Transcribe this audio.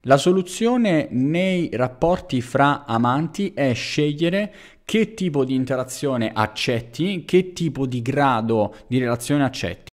La soluzione nei rapporti fra amanti è scegliere che tipo di interazione accetti, che tipo di grado di relazione accetti.